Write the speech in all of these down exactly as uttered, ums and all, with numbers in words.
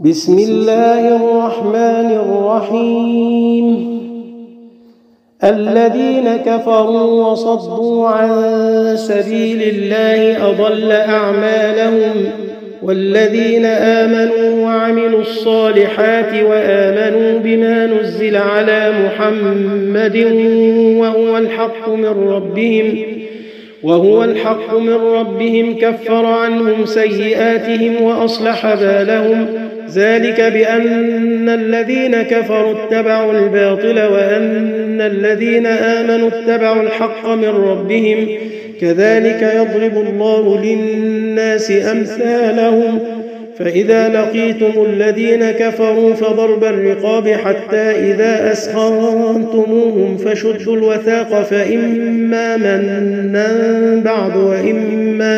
بسم الله الرحمن الرحيم. الذين كفروا وصدوا عن سبيل الله أضل أعمالهم، والذين آمنوا وعملوا الصالحات وآمنوا بما نزل على محمد وهو الحق من ربهم وهو الحق من ربهم كفر عنهم سيئاتهم وأصلح بالهم، ذلك بأن الذين كفروا اتبعوا الباطل وأن الذين آمنوا اتبعوا الحق من ربهم، كذلك يضرب الله للناس أمثالهم. فإذا لقيتم الذين كفروا فضرب الرقاب حتى إذا أسخنتموهم فشدوا الوثاق، فإما منا بعد وإما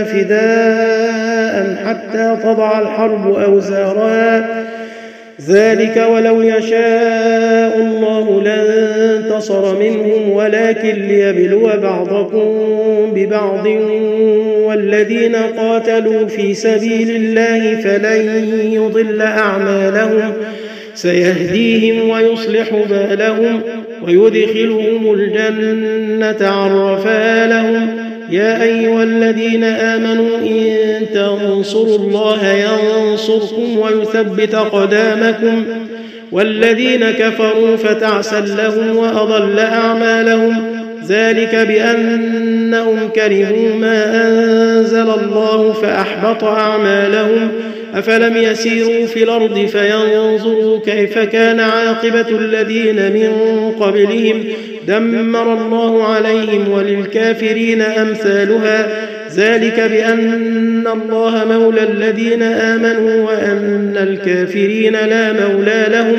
فداء حتى تضع الحرب أوزارها، ذلك ولو يشاء الله لانتصر منهم ولكن ليبلو بعضكم ببعض، والذين قاتلوا في سبيل الله فلن يضل أعمالهم، سيهديهم ويصلح بالهم ويدخلهم الجنة عرفها لهم. يا أيها الذين آمنوا إن تنصروا الله ينصركم ويثبت أقدامكم، والذين كفروا فتعسا لهم وأضل أعمالهم، ذلك بأنهم كرهوا ما أنزل الله فأحبط أعمالهم. أفلم يسيروا في الأرض فينظروا كيف كان عاقبة الذين من قبلهم، دمر الله عليهم وللكافرين أمثالها، ذلك بأن الله مولى الذين آمنوا وأن الكافرين لا مولى لهم.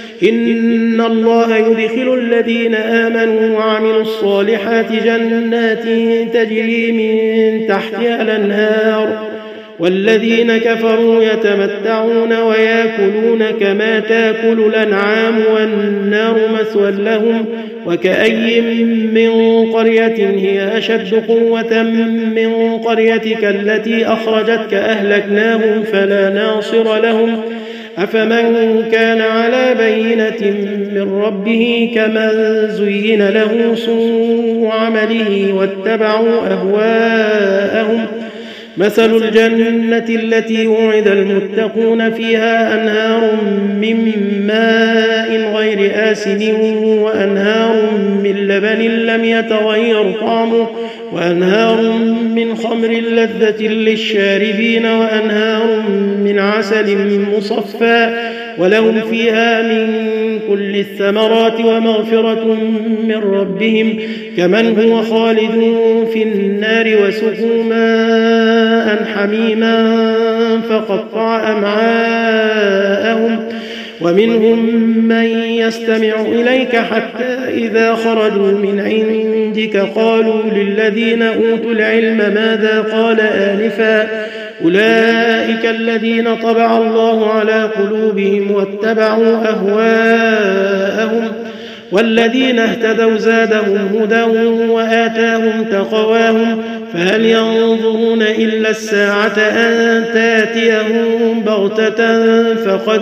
إن الله يدخل الذين آمنوا وعملوا الصالحات جنات تجري من تحتها الأنهار، والذين كفروا يتمتعون ويأكلون كما تأكل الأنعام والنار مثوى لهم. وكأي من قرية هي أشد قوة من قريتك التي أخرجتك أهلكناهم فلا ناصر لهم. أفمن كان على بينة من ربه كمن زين له سوء عمله واتبعوا أهواءهم. مثل الجنة التي وعد المتقون فيها أنهار من ماء غير آسن وأنهار من لبن لم يتغير طعمه وأنهار من خمر لذة للشاربين وأنهار من عسل مصفى، ولهم فيها من كل الثمرات ومغفرة من ربهم، كمن هو خالد في النار وسقوا ماء حميما فقطع أمعاءهم. ومنهم من يستمع إليك حتى إذا خرجوا من عندك قالوا للذين أوتوا العلم ماذا قال آنفا، أولئك الذين طبع الله على قلوبهم واتبعوا أهواءهم، والذين اهتدوا زادهم هدى وآتاهم تقواهم. فهل ينظرون إلا الساعة أن تأتيهم بغتة فقد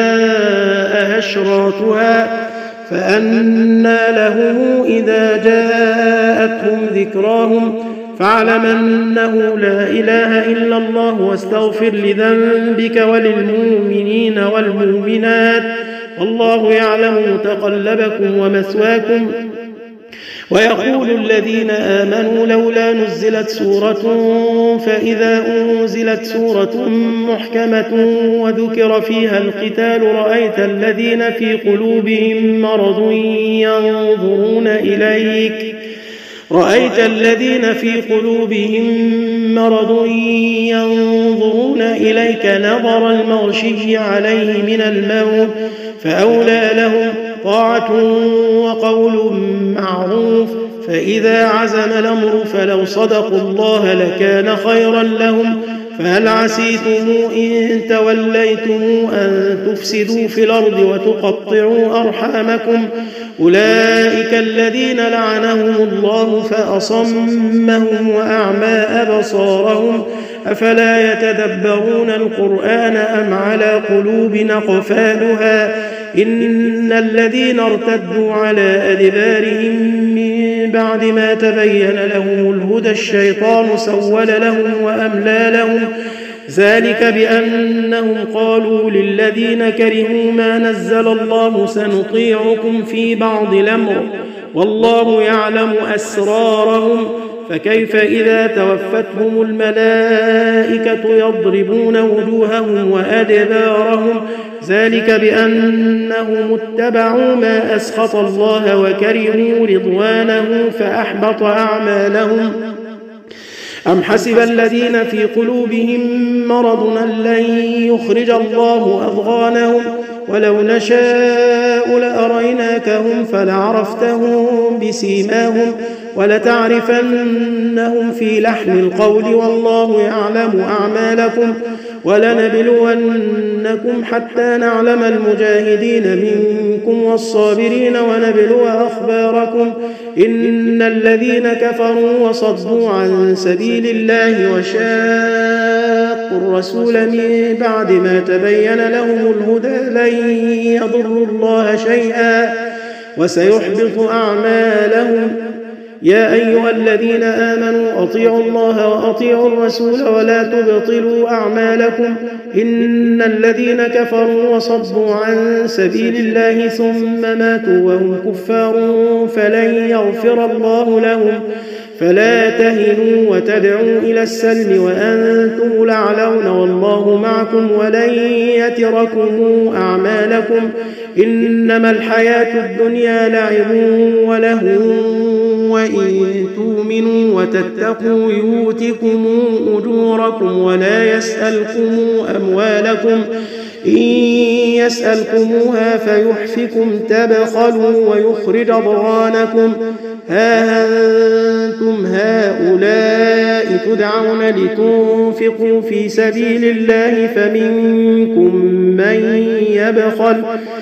جاء أشراطها، فأنى لهم إذا جاءتهم ذكراهم. فاعلم أنه لا إله إلا الله واستغفر لذنبك وللمؤمنين والمؤمنات، والله يعلم متقلبكم ومثواكم. ويقول الذين آمنوا لولا نزلت سورة، فإذا أنزلت سورة محكمة وذكر فيها القتال رأيت الذين في قلوبهم مرض ينظرون إليك رأيت الذين في قلوبهم مرض ينظرون إليك نظر المغشي عليه من الموت، فأولى لهم طاعة وقول معروف. فإذا عزم الأمر فلو صدقوا الله لكان خيرا لهم. فهل عسيتم إن توليتم أن تفسدوا في الأرض وتقطعوا أرحامكم، أولئك الذين لعنهم الله فأصمهم وأعمى أبصارهم، أفلا يتدبرون القرآن أم على قلوب أقفالها إن الذين ارتدوا على أدبارهم من بعد ما تبين لهم الهدى الشيطان سول لهم وأملى لهم ذلك بأنهم قالوا للذين كرهوا ما نزل الله سنطيعكم في بعض الأمر والله يعلم أسرارهم فكيف إذا توفتهم الملائكة يضربون وجوههم وأدبارهم ذلك بأنهم اتبعوا ما أسخط الله وكرهوا رضوانه فأحبط أعمالهم أم حسب الذين في قلوبهم مرض أن لن يخرج الله أضغانهم ولو نشاء لأريناكهم فلعرفتهم بسيماهم ولتعرفنهم في لحن القول والله يعلم أعمالكم ولنبلونكم حتى نعلم المجاهدين منكم والصابرين ونبلو أخباركم إن الذين كفروا وصدوا عن سبيل الله وشاقوا الرسول من بعد ما تبين لهم الهدى لن يضروا الله شيئا وسيحبط أعمالهم يا أيها الذين آمنوا أطيعوا الله وأطيعوا الرسول ولا تبطلوا أعمالكم إن الذين كفروا وصدوا عن سبيل الله ثم ماتوا وهم كفار فلن يغفر الله لهم فلا تهنوا وتدعوا إلى السلم وأنتم الأعلون والله معكم ولن يتركم أعمالكم إنما الحياة الدنيا لعب ولهو وإن تؤمنوا وتتقوا يؤتكم أجوركم ولا يسألكم أموالكم إن يسألكموها فيحفكم تبخلوا ويخرج أضغانكم ها أنتم هؤلاء تدعون لتنفقوا في سبيل الله فمنكم من يبخل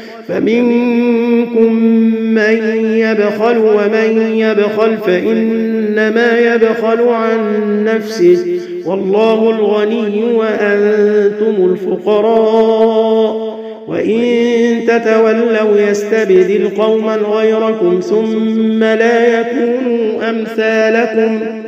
فمنكم من يبخل ومن يبخل فإنما يبخل عن نفسه والله الغني وأنتم الفقراء وإن تتولوا يستبدل قوما غيركم ثم لا يكونوا أمثالكم